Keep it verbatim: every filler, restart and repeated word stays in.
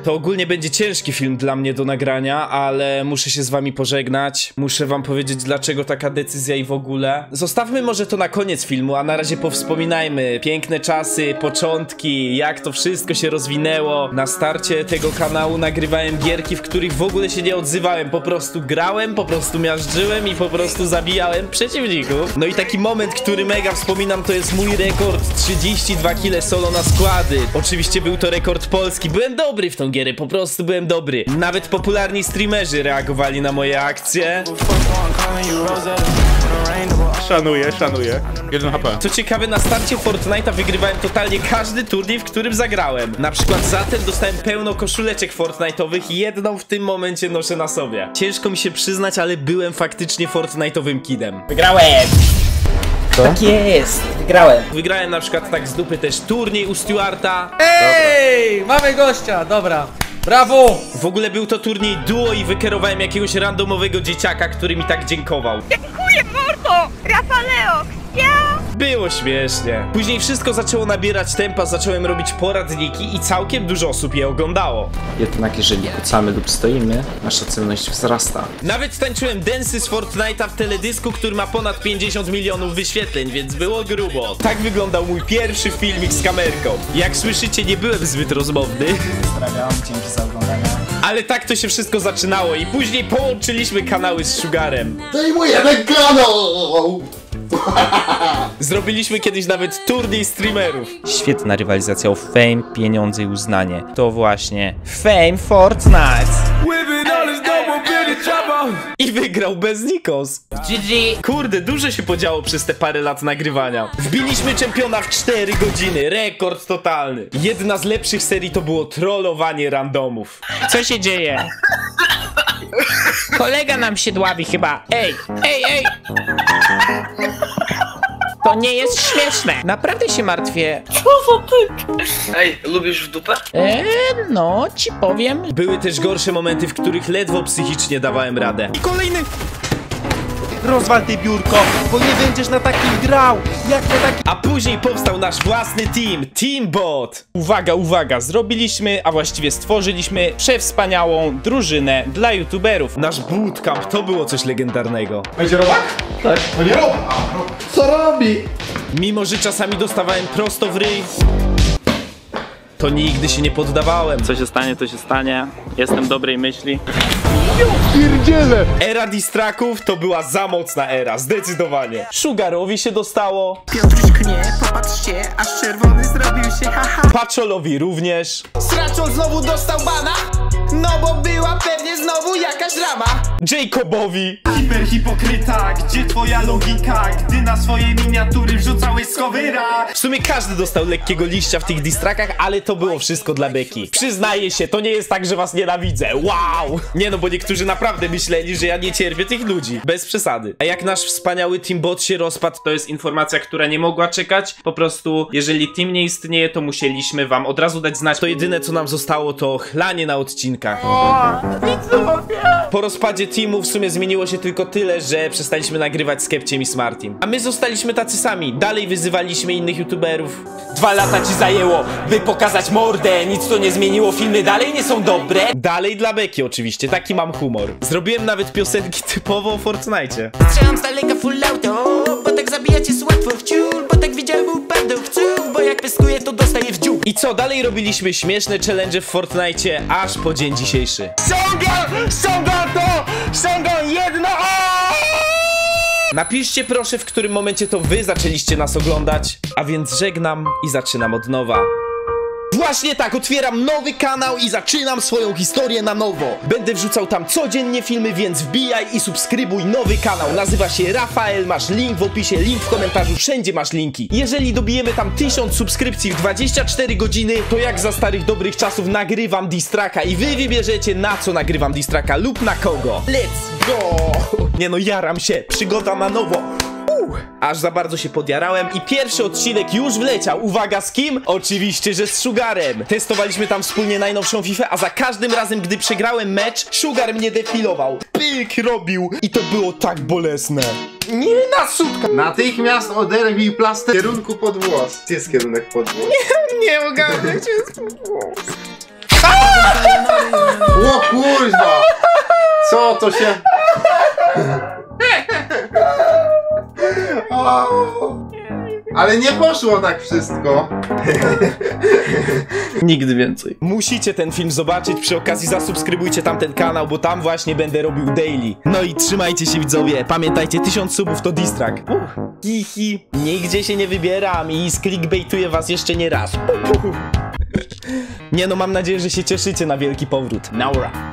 To ogólnie będzie ciężki film dla mnie do nagrania, ale muszę się z wami pożegnać. Muszę wam powiedzieć, dlaczego taka decyzja i w ogóle. Zostawmy może to na koniec filmu, a na razie powspominajmy piękne czasy, początki, jak to wszystko się rozwinęło. Na starcie tego kanału nagrywałem gierki, w których w ogóle się nie odzywałem. Po prostu grałem, po prostu miażdżyłem i po prostu zabijałem przeciwników. No i taki moment, który mega wspominam, to jest mój rekord trzydzieści dwa kile solo na składy. Oczywiście był to rekord polski. Byłem dobry w tą gierę, po prostu byłem dobry. Nawet popularni streamerzy reagowali na moje akcje. Szanuję, szanuję. jeden H P. Co ciekawe, na starcie Fortnite'a wygrywałem totalnie każdy turniej, w którym zagrałem. Na przykład za ten dostałem pełno koszuleczek Fortnite'owych i jedną w tym momencie noszę na sobie. Ciężko mi się przyznać, ale byłem faktycznie Fortnite'owym kidem. Wygrałem! Co? Tak jest, wygrałem. Wygrałem na przykład tak z dupy też turniej u Stuarta. Ej, dobra. Mamy gościa, dobra. Brawo! W ogóle był to turniej duo i wykierowałem jakiegoś randomowego dzieciaka, który mi tak dziękował. Dziękuję, mordo! Rafaleo! Ja! Było śmiesznie. Później wszystko zaczęło nabierać tempa, zacząłem robić poradniki i całkiem dużo osób je oglądało. Jednak jeżeli kucamy lub stoimy, nasza celność wzrasta. Nawet tańczyłem densy z Fortnite'a w teledysku, który ma ponad pięćdziesiąt milionów wyświetleń, więc było grubo. Tak wyglądał mój pierwszy filmik z kamerką. Jak słyszycie, nie byłem zbyt rozmowny. Pozdrawiam, dzięki za oglądanie. Ale tak to się wszystko zaczynało i później połączyliśmy kanały z Sugarem. Zdejmujemy kanał! Zrobiliśmy kiedyś nawet turniej streamerów. Świetna rywalizacja o fame, pieniądze i uznanie. To właśnie Fame Fortnite. I wygrał bez Nikos. G G. Kurde, dużo się podziało przez te parę lat nagrywania. Wbiliśmy czempiona w cztery godziny. Rekord totalny. Jedna z lepszych serii to było trollowanie randomów. Co się dzieje? Kolega nam się dławi chyba. Ej, ej, ej! To nie jest śmieszne. Naprawdę się martwię. Co za typ? Ej, lubisz w dupę? Eee, no, ci powiem. Były też gorsze momenty, w których ledwo psychicznie dawałem radę. I kolejny! Rozwal ty biurko, bo nie będziesz na takim grał, jak na takim... A później powstał nasz własny team, Teambot. Uwaga, uwaga, zrobiliśmy, a właściwie stworzyliśmy przewspaniałą drużynę dla youtuberów. Nasz bootcamp to było coś legendarnego. Będzie robak? Tak. No nie rob! Co robi? Mimo że czasami dostawałem prosto w ryj, to nigdy się nie poddawałem. Co się stanie, to się stanie. Jestem dobrej myśli. Pierdziele! Era distraków to była za mocna era, zdecydowanie. Sugarowi się dostało. Piotruś knie, popatrzcie, aż czerwony zrobił się, haha. Paczolowi również. Sraczol znowu dostał bana, no bo była pewnie znowu jakaś drama. Jacobowi. Hiperhipokryta, gdzie twoja logika, gdy na swoje miniatury wrzucałeś skowyra. W sumie każdy dostał lekkiego liścia w tych distrakach, ale to było wszystko dla beki. Przyznaję się, to nie jest tak, że was nienawidzę. Wow! Nie no, bo niektórzy naprawdę myśleli, że ja nie cierpię tych ludzi. Bez przesady. A jak nasz wspaniały Teambot się rozpadł, to jest informacja, która nie mogła czekać. Po prostu, jeżeli team nie istnieje, to musieliśmy wam od razu dać znać. To jedyne, co nam zostało, to chlanie na odcinkach. Po rozpadzie teamu w sumie zmieniło się tylko tyle, że przestaliśmy nagrywać z Kepciem i Smartim. A my zostaliśmy tacy sami. Dalej wyzywaliśmy innych youtuberów. Dwa lata ci zajęło, by pokazać mordę. Nic to nie zmieniło, filmy dalej nie są dobre. Dalej dla beki oczywiście, taki mam humor. Zrobiłem nawet piosenki typowo o Fortnite. Strzelam z daleka full auto, bo tak zabijacie z łatwo w ciul, bo tak widziałem upadł w czuł, bo jak pyskuje to dostaje w dziób. I co, dalej robiliśmy śmieszne challenge w Fortnite, aż po dzień dzisiejszy. Ściągam, ściągam to, ściągam jedno. Napiszcie proszę, w którym momencie to wy zaczęliście nas oglądać. A więc żegnam i zaczynam od nowa. Właśnie tak, otwieram nowy kanał i zaczynam swoją historię na nowo. Będę wrzucał tam codziennie filmy, więc wbijaj i subskrybuj nowy kanał. Nazywa się Rafael, masz link w opisie, link w komentarzu, wszędzie masz linki. Jeżeli dobijemy tam tysiąc subskrypcji w dwadzieścia cztery godziny, to jak za starych dobrych czasów nagrywam distraka i wy wybierzecie, na co nagrywam distraka lub na kogo. Let's go! Nie no, jaram się, przygoda na nowo. Aż za bardzo się podjarałem i pierwszy odcinek już wleciał. Uwaga, z kim? Oczywiście, że z Sugarem. Testowaliśmy tam wspólnie najnowszą fifę, a za każdym razem, gdy przegrałem mecz, Sugar mnie defilował. Pyk robił i to było tak bolesne. Nie na sutka! Natychmiast oderwij plaster w kierunku pod włos. Gdzie jest kierunek pod włos? Nie ogarnę, gdzie jest pod włos. kurwa! Co to się... O, ale nie poszło tak wszystko. Nigdy więcej. Musicie ten film zobaczyć, przy okazji zasubskrybujcie tamten kanał, bo tam właśnie będę robił daily. No i trzymajcie się widzowie, pamiętajcie, tysiąc subów to diss track. Uch, hihi, nigdzie się nie wybieram i sklickbaituję was jeszcze nie raz. Nie no, mam nadzieję, że się cieszycie na wielki powrót. Naura.